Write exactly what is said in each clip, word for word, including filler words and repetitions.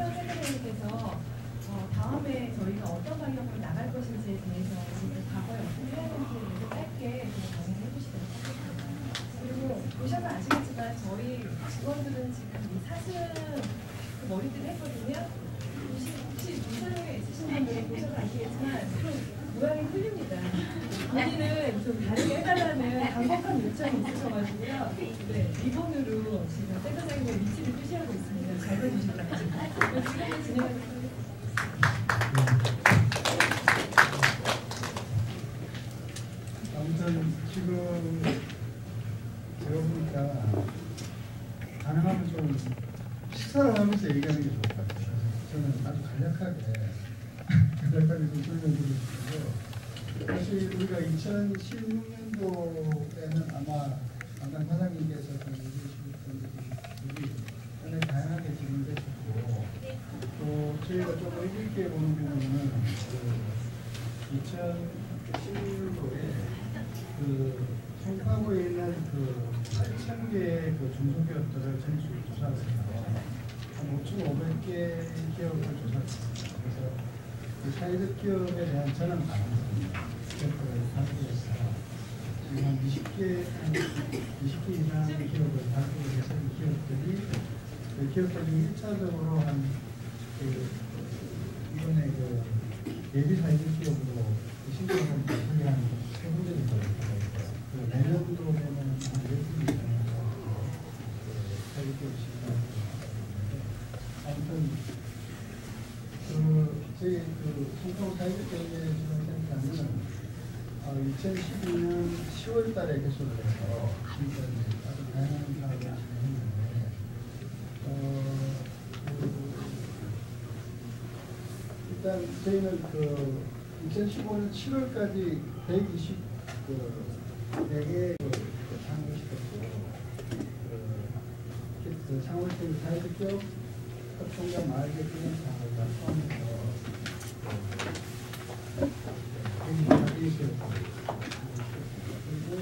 선생님께서 어, 다음에 저희가 어떤 방향으로 나갈 것인지에 대해서 지금 과거에 어떻게 해야 되는지에 대해서 짧게 좀 강의해 주시도록 하겠습니다. 그리고 보셔서 아시겠지만 저희 직원들은 지금 이 사슴 그 머리띠를 했거든요. 혹시, 혹시 이상하게 있으신 분들은 보셔서 아시겠지만 좀 모양이 틀립니다. 본인은 좀 다르게 해달라는 강력한 요청이 있으셔가지고요. 네, 리본으로 지금 센터장님의 위치를 표시하고 있습니다. 잘 봐주시기 바랍니다. 지금 진행하도록 하겠습니다. 아무튼 지금 제가 보니까 가능하면 좀 식사를 하면서 얘기하는 게 좋을 것 같아요. 저는 아주 간략하게 간략하게 좀 설명드리고 싶고요. 사실 우리가 이천십육 년도에는 아마 아까 사장님께서 얘기해주셨던 분들이 굉장히 다양하게 진행되셨고, 또 저희가 좀 의미 있게 보는 경우는 그 이천십육 년도에 그 송파구에 있는 그 팔천 개의 그 중소기업들을 전수 조사했어요. 한 오천오백 개 기업을 조사했습니다. 그래서 그 사회적 기업에 대한 전환 가능성입니다. 기업들을 발굴해서 지금 한 이십 개, 한 이십 개 이상의 기업을 발굴해서 이 기업들이 그 기업들 중 일 차적으로 한 그 이번에 그 예비 사회적 기업으로 신청을 거의 한세 군데 정도 있어요. 그 내년도 되면 한 열 군데 이상 사회적 기업 신청을 아무튼 그 저희 그 송파구 사회적 경제지원센터는 어, 이천십이 년 시월 달에 개소를 해서 지금까지 아주 다양한 사업을 진행했는데 어, 그, 일단 저희는 그 이천십오 년 칠월까지 백이십 네 개의 그, 그 창업시켰고 그, 그 창업시킨 사회적 기업 협동조합 마을 개발을 다 포함해서 그리고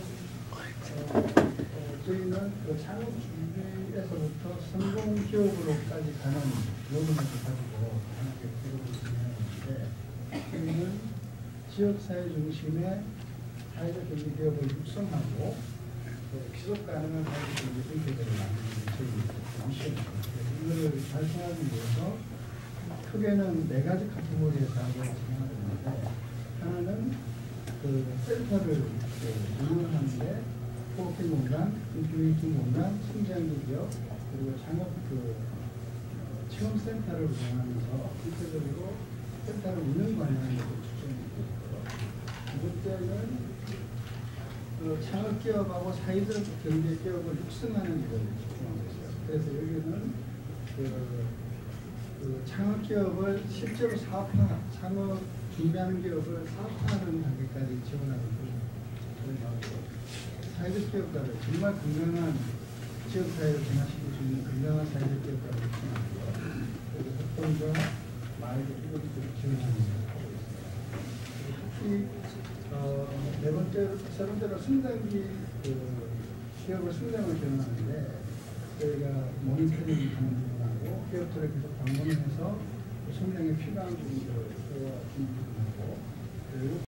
어, 저희는 그 창업 준비에서부터 성공 기업으로까지 가는 로드맵을 가지고 하나씩 기업을 진행하는데, 저희는 지역사회 중심의 사회적 경제 기업을 육성하고 지속 가능한 사회적 경제 생태계를 만드는 게 저희 미션입니다. 이거를 달성하기 위해서 크게는 네 가지 카테고리의 사업을 진행하고 있는데, 하나는 그 센터를 그 운영하는데 코워킹 공간, 인큐베이팅 공간, 성장기 기업, 그리고 창업 그 어, 체험센터를 운영하면서 구체적으로 센터를 운영 관련하는 것을 추진하고 있고요. 두 번째는 그 창업 기업하고 사회적 경제 기업을 육성하는 일을 집중하고 있어요. 그래서 여기는 그, 그 창업 기업을 실제로 사업화, 창업 준비하는 기업을 사업화하는 단계까지 지원하는 것을 사회적 기업가를 정말 건강한 지역사회를 변화시킬 수 있는 건강한 사회적 기업가를 지원하고요. 그리고 협동과 마을 기업들을 지원하는 것을 하고 있습니다. 특히 어, 네 번째로, 세 번째로 성장기 그 기업을 성장을 지원하는데, 저희가 모니터링 하는 부분하고 기업들을 계속 방문을 해서 성장에 필요한 부분들을 준비하고, 그리고